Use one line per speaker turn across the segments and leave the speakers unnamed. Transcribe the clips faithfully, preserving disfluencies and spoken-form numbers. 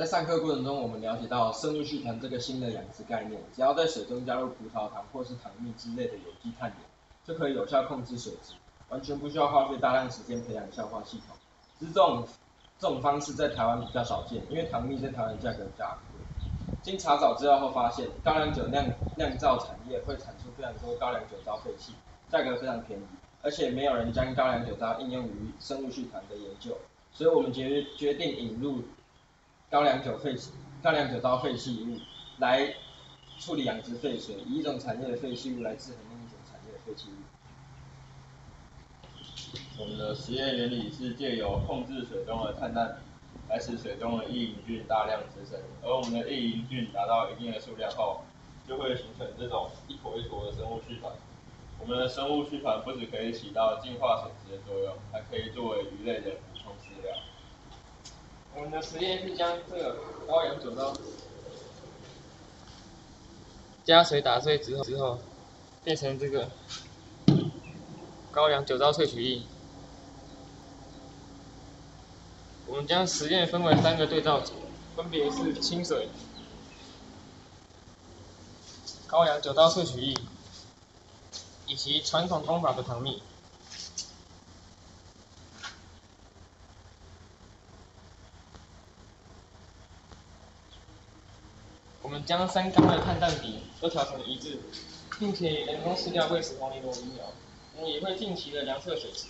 上课过程中，我们了解到生物续团这个新的养殖概念，只要在水中加入葡萄糖或是糖蜜之类的有机碳盐，就可以有效控制水质，完全不需要花费大量时间培养消化系统。只是这种这种方式在台湾比较少见，因为糖蜜在台湾价格比较昂贵。经查找资料后发现，高粱酒酿酿造产业会产出非常多高粱酒糟废气，价格非常便宜，而且没有人将高粱酒糟应用于生物续团的研究，所以我们决决定引入高粱酒废高粱酒糟废弃物来处理养殖废水，以一种产业的废弃物来制衡另一种产业的废弃物。
我们的实验原理是借由控制水中的碳氮比，来使水中的异营菌大量滋生，而我们的异营菌达到一定的数量后，就会形成这种一坨一坨的生物续团。我们的生物续团不只可以起到净化水质的作用，还可以作为鱼类的补充饲料。
我们的实验是将这个高粱酒糟加水打碎之后，之后变成这个高粱酒糟萃取液。我们将实验分为三个对照组，分别是清水、高粱酒糟萃取液以及传统工法的糖蜜。我们将三缸的碳氮比都调成一致，并且人工饲料喂食红藜螺鱼苗。我们也会定期的量测水质。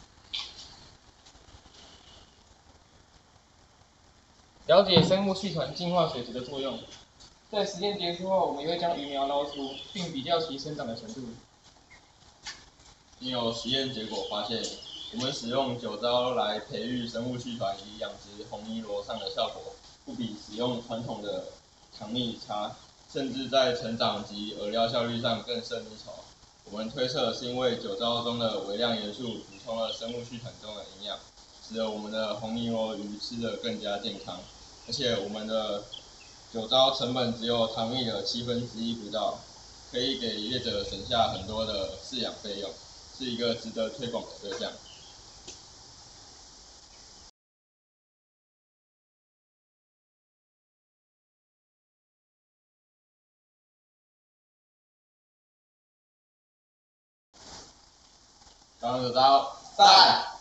了解生物续团净化水质的作用。在实验结束后，我们也会将鱼苗捞出，并比较其生长的程度。
经由实验结果发现，我们使用酒糟来培育生物续团以养殖红泥螺上的效果，不比使用传统的糖蜜差，甚至在成长及饵料效率上更胜一筹。我们推测是因为酒糟中的微量元素补充了生物续团中的营养，使得我们的红泥螺鱼吃得更加健康。而且我们的酒糟成本只有糖蜜的七分之一不到，可以给业者省下很多的饲养费用，是一个值得推广的对象。高粱酒糟赞。